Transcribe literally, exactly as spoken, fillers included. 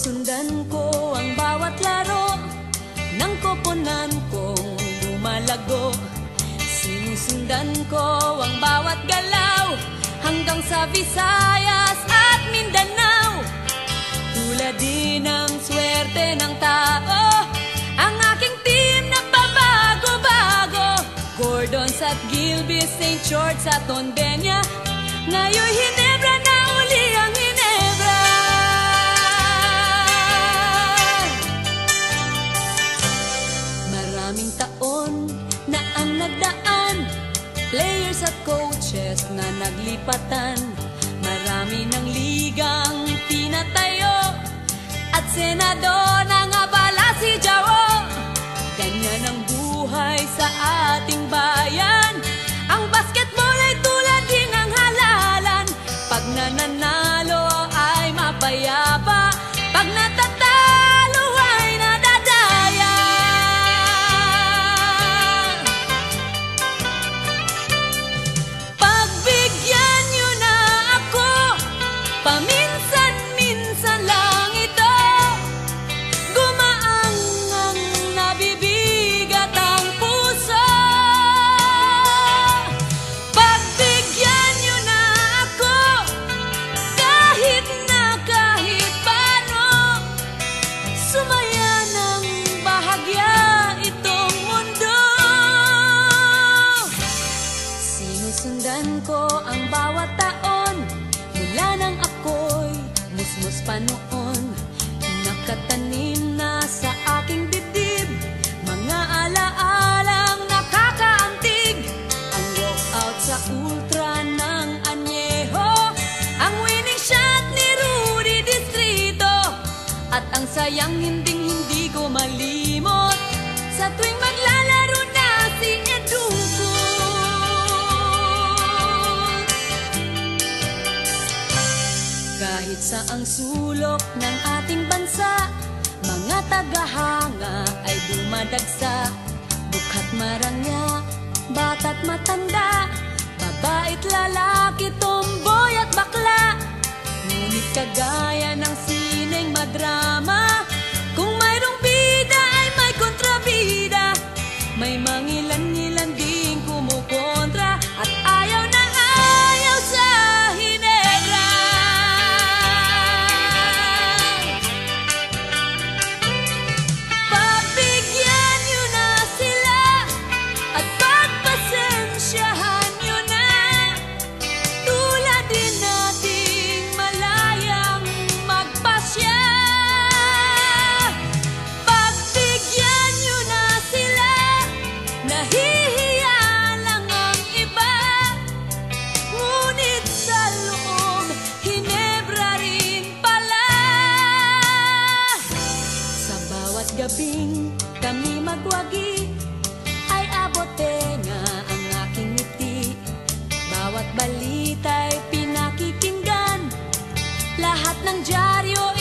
Sinusundan ko ang bawat laro ng koponan kong lumalago. Sinusundan ko ang bawat galaw hanggang sa Visayas at Mindanao. Tulad din ng swerte ng tao, ang aking team nagbabago-bago. Gordons at Gilbis, Saint George at Tonbenia, ngayon'y Hinebra na uli ang Hinebra. Maraming taon na ang nagdaan, players at coaches na naglipatan. Marami ng ligang pinatayo at senador na nga pala si Jao. Ganyan ang buhay sa ating bayan. Ang basketball ay tulad din ng halalan. Pag nananalo ay mapayapa, pag natatalo ay nadadaya. Pagbigyan niyo na ako, paminsan-minsan lang ito. Gumaang ang nabibigat ang puso. Pagbigyan niyo na ako, kahit na kahit paano. Sumaya ng bahagya itong mundo. Sinusundan ko ang bawat taon mula nang ako'y musmus pa noon. Nakatanim na sa aking dibdib mga alaalang nakakaantig. Ang walkout sa ultra ng Añejo, ang winning shot ni Rudy Distrito, at ang sayang hinding-hindi ko malimot sa tuwing maglalaro na si Educo. Kahit sa ang sulok ng ating bansa, mga tagahanga ay dumadagsa. Bukhat marangya, bata't matanda, babait lalaki, tomboy at bakla. Ngunit kagaya ng sineng madrama, kung mayroong bida ay may kontrabida. May mangilan-ngilan ding kumukontra at ayaw na ayaw sa Hinebra. Pagbigyan niyo na sila at pagpasensyahan niyo na. Tulad din nating malayang magpasya. Pagbigyan niyo na sila, nahihiya lang ang iba. Ngunit sa loob, Hinebra rin pala. Sa bawat gabing kami magwagi, ay abote nga ang aking ngiti. Bawat balita'y pinakikinggan, lahat ng dyaryo